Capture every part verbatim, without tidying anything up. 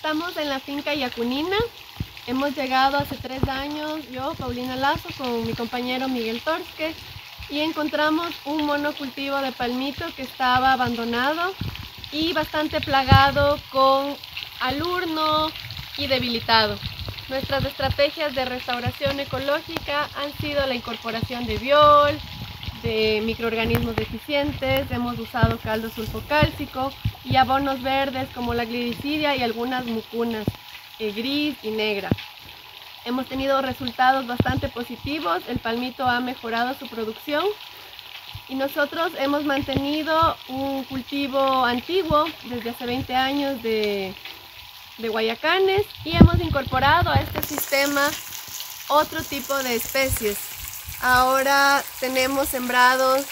Estamos en la finca Yacunina. Hemos llegado hace tres años, yo, Paulina Lazo, con mi compañero Miguel Torsque, y encontramos un monocultivo de palmito que estaba abandonado y bastante plagado con alurno y debilitado. Nuestras estrategias de restauración ecológica han sido la incorporación de biol, de microorganismos deficientes, hemos usado caldo sulfocálcico y abonos verdes como la gliricidia y algunas mucunas eh, gris y negra. Hemos tenido resultados bastante positivos, el palmito ha mejorado su producción y nosotros hemos mantenido un cultivo antiguo desde hace veinte años de, de guayacanes y hemos incorporado a este sistema otro tipo de especies. Ahora tenemos sembrados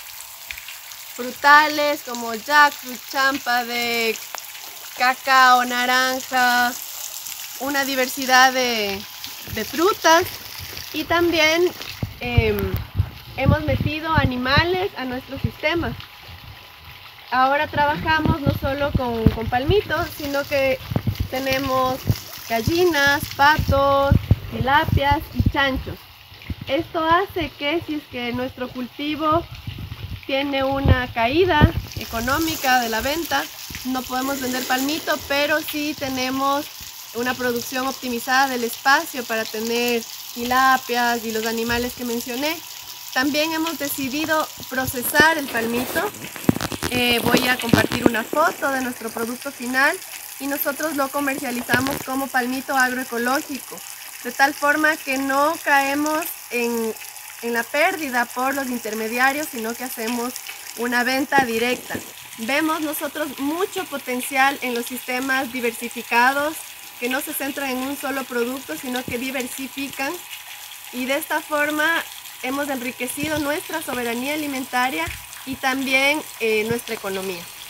frutales como jackfruit, champa de cacao, naranja, una diversidad de, de frutas y también eh, hemos metido animales a nuestro sistema. Ahora trabajamos no solo con, con palmitos, sino que tenemos gallinas, patos, tilapias y chanchos. Esto hace que si es que nuestro cultivo tiene una caída económica de la venta, no podemos vender palmito, pero sí tenemos una producción optimizada del espacio para tener tilapias y los animales que mencioné. También hemos decidido procesar el palmito. Eh, voy a compartir una foto de nuestro producto final y nosotros lo comercializamos como palmito agroecológico, de tal forma que no caemos en, en la pérdida por los intermediarios, sino que hacemos una venta directa. Vemos nosotros mucho potencial en los sistemas diversificados, que no se centran en un solo producto, sino que diversifican, y de esta forma hemos enriquecido nuestra soberanía alimentaria y también eh, nuestra economía.